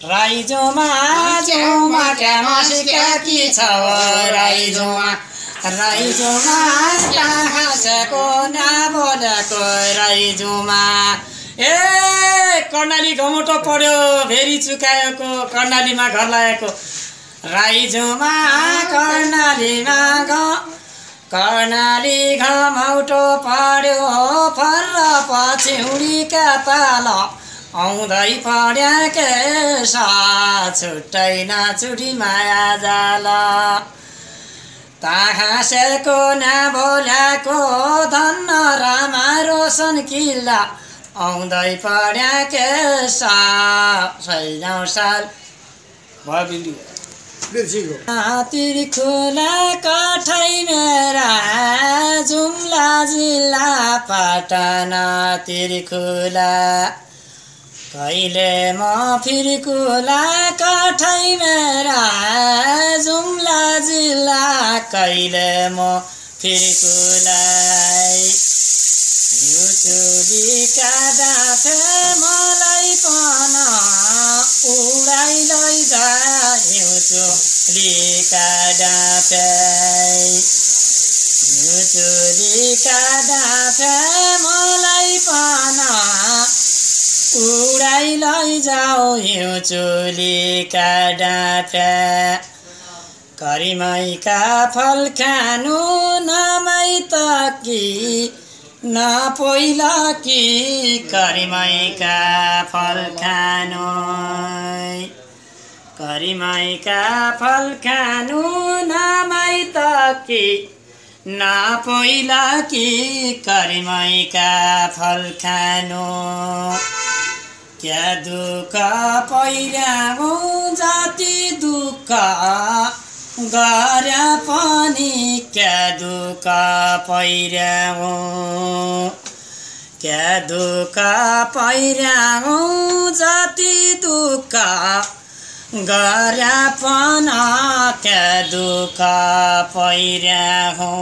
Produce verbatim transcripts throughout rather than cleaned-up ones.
राई जोमा जोमा ट्यामा सिकाकी छ राई जोमा राई जोमा हाँसेको नबोलेको राई जोमा ए कर्णाली घमोटो पढ्यो भेरी चुकाएको कर्णालीमा घर लागेको राई जोमा कर्णालीमा घ कर्णाली घमौटो पढ्यो फर्र पछ्यौरीका पाल आउँदै पढ्या केसा छुट्टै नछुटी माया जाल ताहाँसेको नबोल्याको धन्न रामा रोशन किल्ला आउँदै पढ्या केसा छैनौँ साल तिर्खुला कठै मेरा जुम्ला जिल्ला पटना तिर्खुला कहिले म फिर्कुला कठै मेरा जुम्ला जिल्ला कहिले म फिर्कुलाई यो चुलीका डाँठे मलाई पन उडाइ लैजा यो चुलीका डाँठे यो चुलीका डाँठे मलाई पन उडाइ लैजाऊ यो चुलीका डाँठे करिमैका फल खानु नमै त कि नपोइला कि करिमैका फल खानु करिमैका फल खानु नमै त कि नपोइला कि करिमैका फल खानु क्या दुःख पहिर्याउ जाति दुःख गर्या पनि क्या दुःख पहिर्याउ क्या दुःख पहिर्याउ जाति दुःख गर्या पनि क्या दुःख पहिर्याउ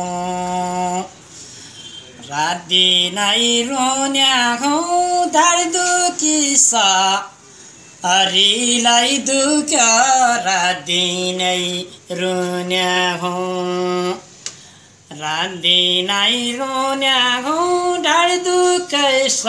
रात दिनै रोन्याउ धार दुखिस हरिलाई दुख्यो रात दिनै रोन्याउ रात दिनै रोन्याउ ढाड दुखैस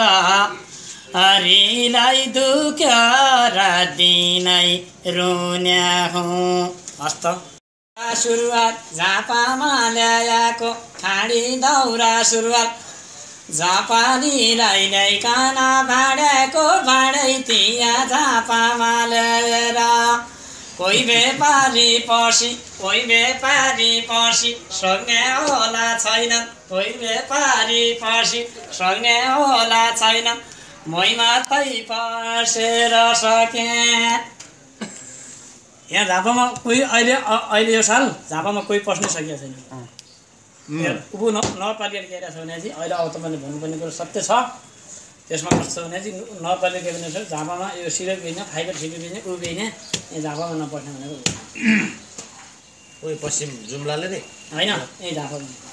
हरिलाई दुख्यो रात दिनै रोन्याउ हस्त सुरुवात झापामा ल्याएको खाडी दौरा सुरुवात झापालीलाई ल्याइकन भाँडेको भाँडै तिया झापामा ल्याएर कोही व्यापारी पर्सी कोही व्यापारी पर्सी सक्ने होला छैन कोही व्यापारी पर्सी सक्ने होला छैन मै मात्रै पर्सेर सकेँ। यहाँ झापामा कोही अहिले अहिले यो साल झापामा कोही पस्नै सकेको छैन। ऊ नगरपालिकाले के गरिरहेको छ भने चाहिँ अहिले अब तपाईँले भन्नुपर्ने कुरो सत्य छ। त्यसमा कस्तो छ भने चाहिँ नगरपालिकाले के भनेको छ झापामा यो सिरक बिज्ने फाइबर सिरक बिज्ने ऊ बिज्ने यहाँ झापामा नपस्ने भनेको उयो पश्चिम जुम्लाले नै होइन यही झापामा